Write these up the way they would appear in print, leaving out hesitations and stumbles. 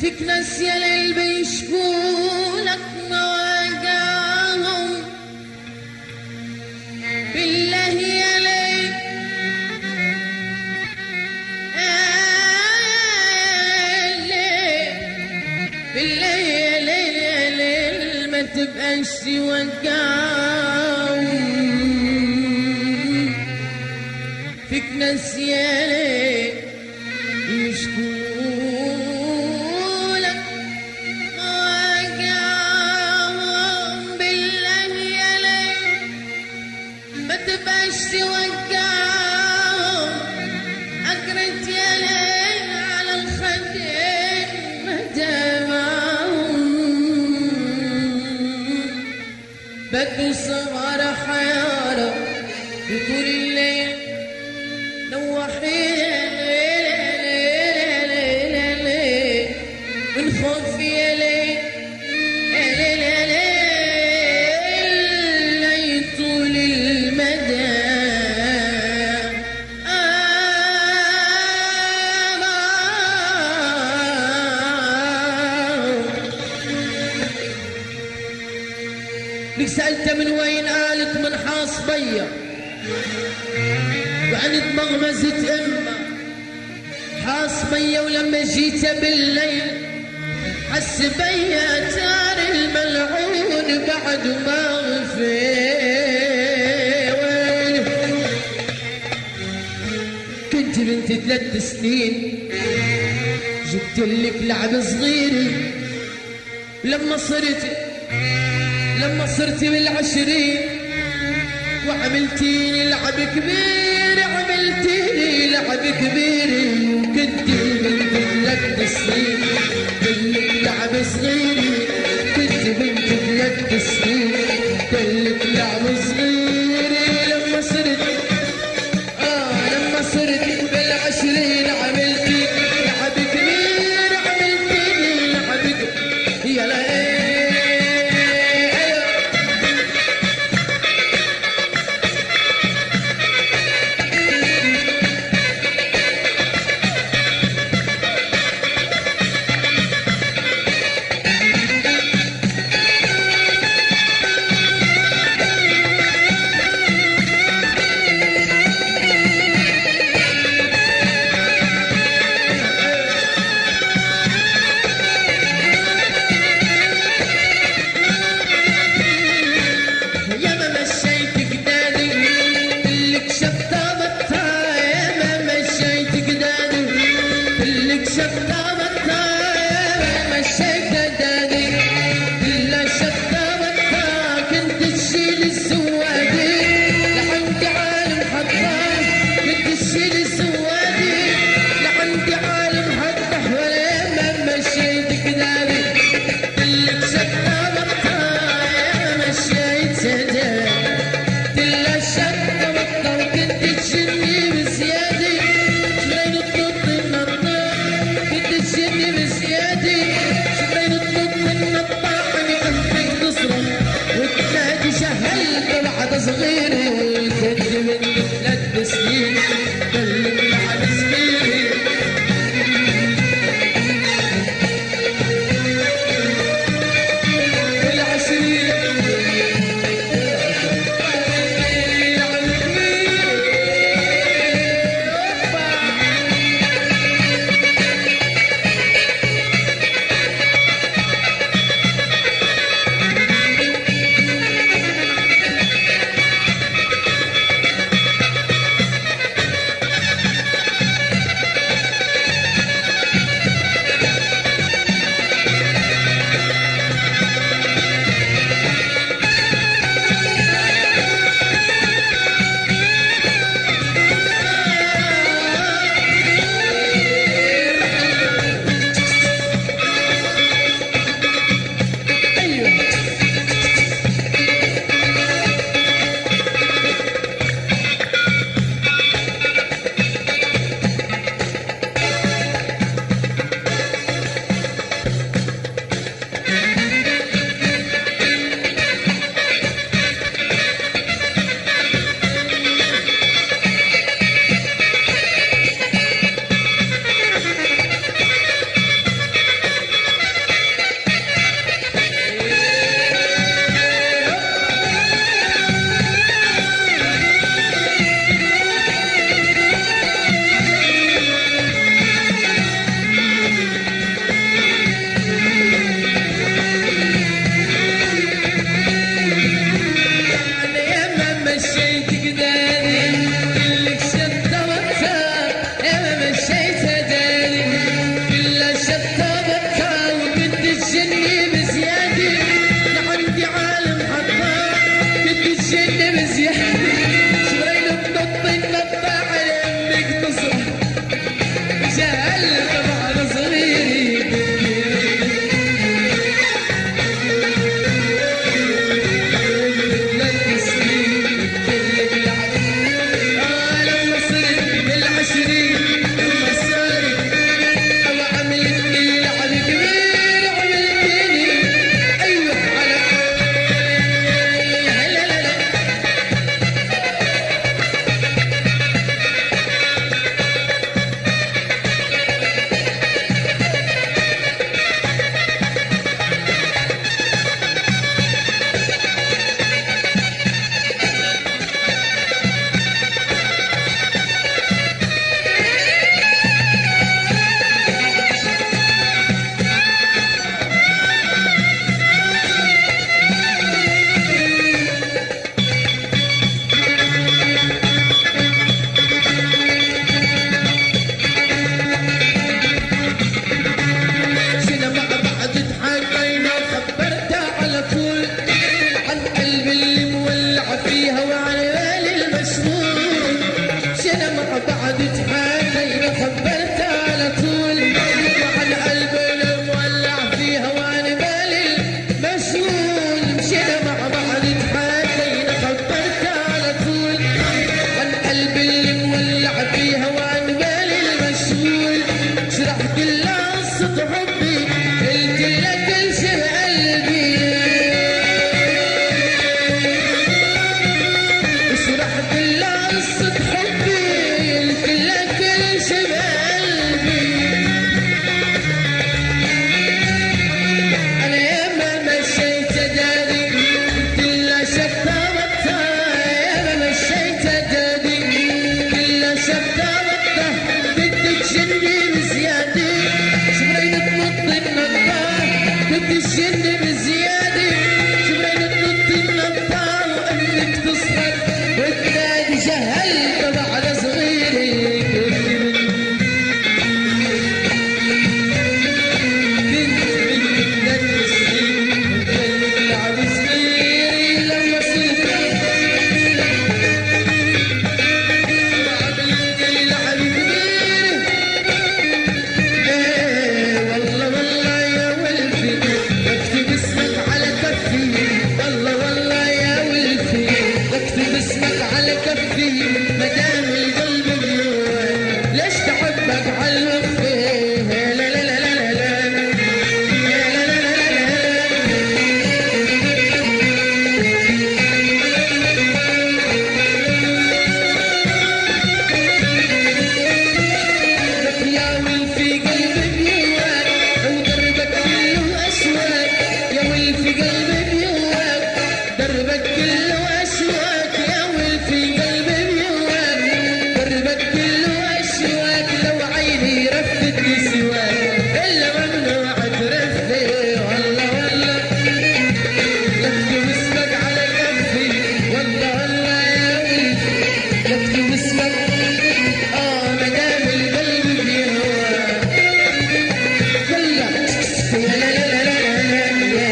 فيك ناس يا ليل بيشكولك مواجعهم، بالله يا ليل بالله يا ليل يا ليل ما تبقاش توجعهم. فيك ناس يا ليل يشكولك مواجعهم، بالله يا ليل ما تبقاش توجعهم. أجرت يا ليل على الخدين مدامعهم، بدو صغار حيارة بطول الليل نوحين من خوف يا ليل يا ليل يا ليل طول المدى. لك سألت من وين؟ قالت من حاص بيا، وعنت مغمزة امه حاص بيا، ولما جيت بالليل حس بيا تار الملعون بعد ما غفي. كنت بنت 3 سنين جبت لك لعب صغيري، لما صرت بال20 وعملتيني لعب كبير، عملتيني لعب كبير. وكنت بنت 3 سنين دلك لعب صغيري، كنت بنت 3 سنين دلك لعب صغيري. لما صرت بال20 عملتي لعب كبير، عملتيني لعب كبير. يا ليل صغيري، كنت من 3 سنين دلك لعب صغيري. حبي قلت لك انشر قلبي وشرحت لها قصة حبي قلت لك انشر قلبي انا ياما مشيت داري كلها شفتها وقتها ياما مشيت داري كلها شفتها وقتها بدك جني بزيادة شبرين تنط النطاح بدك جني بزيادة شبرين تنط النطاح وانك تصحك وتنادي جهلت بعد صغيري مدام القلب بيوان ليش تحبك عالوفي لا لا لا لا لا لك يا ولفي قلب بيوان ودربك كله أشواك يا ولفي قلب بيوان دربك كله أشواك يا ولفي قلب دربك كله أشواك لو عيني رفتني سواك إلا ممنوع ترفي والله والله يكتب اسمك على كفي والله والله يا ولفي يكتب اسمك مدام القلب بيهواك يلا يا لا لا لا لا لا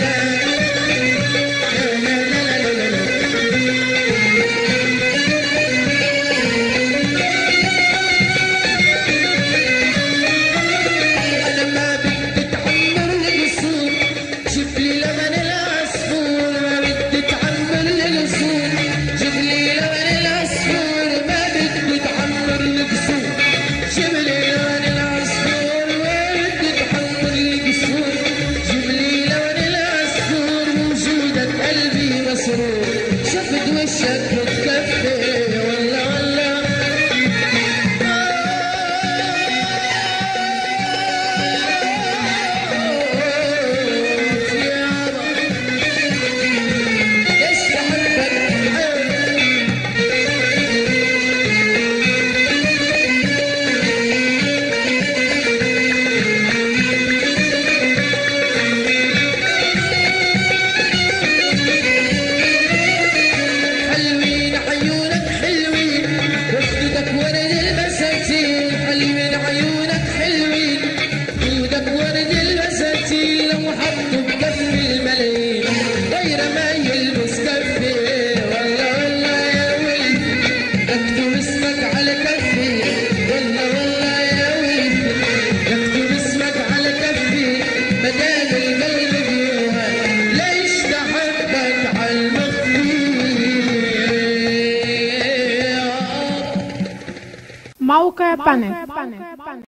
شفت وشك متكفي والله والله يابا ليش تحبك حلوين عيونك حلوين وخدودك ورد البساتين حلوين عيونك حلوين خدودك ورد البساتين لو حطوا بكف الملايين غير ما يلبس كفي والله والله يا ولفي اكتب اسمك على كفي والله والله يا ولفي اكتب اسمك على كفي مدام القلب بيوهان ليش تحبك عالمخفي موقع بانل